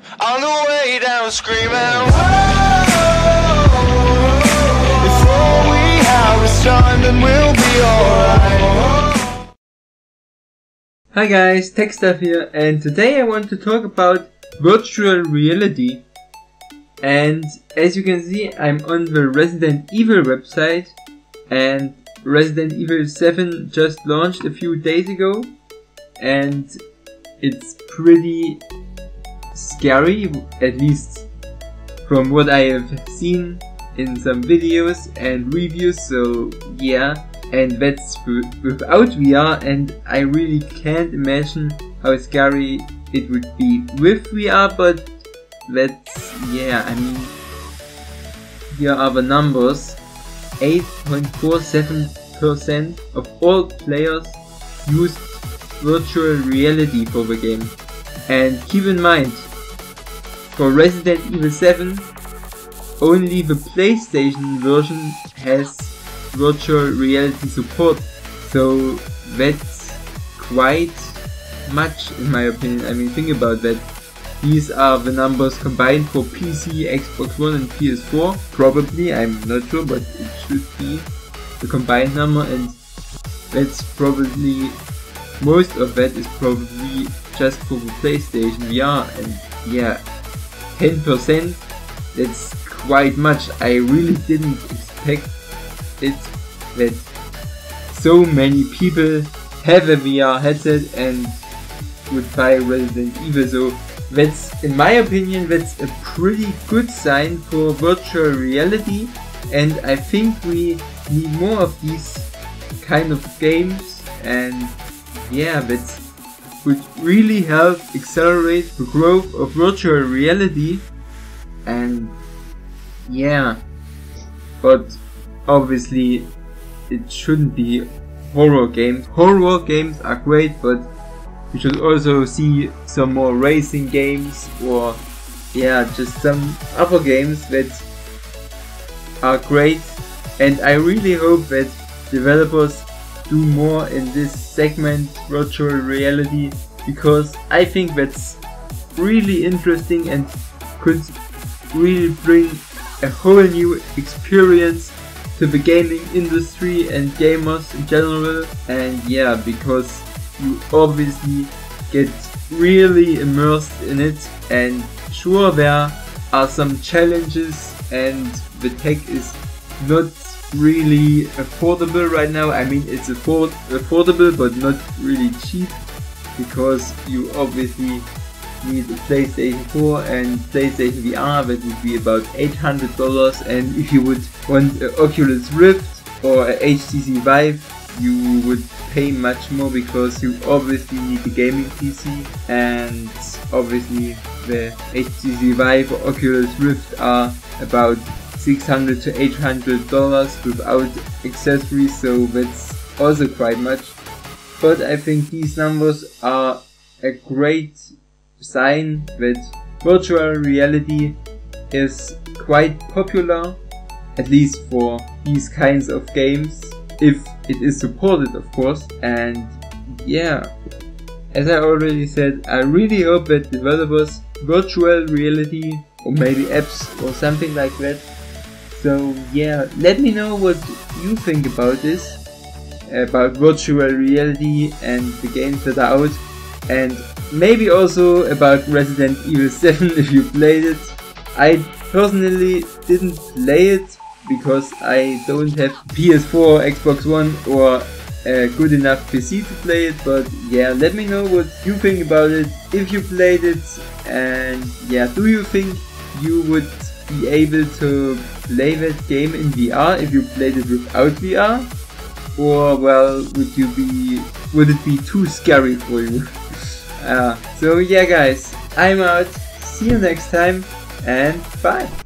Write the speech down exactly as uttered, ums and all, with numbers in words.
On the way down screaming, whoa, before we have a son, then we'll be alright. Hi guys, TechStuff here, and today I want to talk about virtual reality. And as you can see, I'm on the Resident Evil website, and Resident Evil seven just launched a few days ago, and it's pretty scary, at least from what I have seen in some videos and reviews. So yeah, and that's without V R, and I really can't imagine how scary it would be with V R, but that's, yeah, I mean, here are the numbers. eight point four seven percent of all players used virtual reality for the game. And keep in mind, for Resident Evil seven, only the PlayStation version has virtual reality support, so that's quite much in my opinion. I mean, think about that. These are the numbers combined for P C, Xbox One and P S four. Probably, I'm not sure, but it should be the combined number, and that's probably, most of that is probably just for the PlayStation V R. And yeah, ten percent, that's quite much. I really didn't expect it that so many people have a V R headset and would buy Resident Evil. So that's, in my opinion, that's a pretty good sign for virtual reality, and I think we need more of these kind of games. And yeah, that would really help accelerate the growth of virtual reality. And yeah, but obviously it shouldn't be horror games. Horror games are great, but we should also see some more racing games, or yeah, just some other games that are great. And I really hope that developers do more in this segment, virtual reality, because I think that's really interesting and could really bring a whole new experience to the gaming industry and gamers in general. And yeah, because you obviously get really immersed in it, and sure, there are some challenges and the tech is not really affordable right now. I mean, it's afford affordable but not really cheap, because you obviously need a PlayStation four and PlayStation V R. That would be about eight hundred dollars, and if you would want an Oculus Rift or a H T C Vive, you would pay much more, because you obviously need a gaming P C, and obviously the H T C Vive or Oculus Rift are about six hundred to eight hundred dollars without accessories, so that's also quite much. But I think these numbers are a great sign that virtual reality is quite popular, at least for these kinds of games, if it is supported, of course. And yeah, as I already said, I really hope that developers virtual reality, or maybe apps or something like that. So yeah, let me know what you think about this, about virtual reality and the games that are out, and maybe also about Resident Evil seven if you played it. I personally didn't play it because I don't have P S four, Xbox One or a good enough P C to play it, but yeah, let me know what you think about it if you played it. And yeah, do you think you would be able to play that game in V R if you played it without V R? Or well, would you be would it be too scary for you? uh, so yeah guys, I'm out, see you next time, and bye!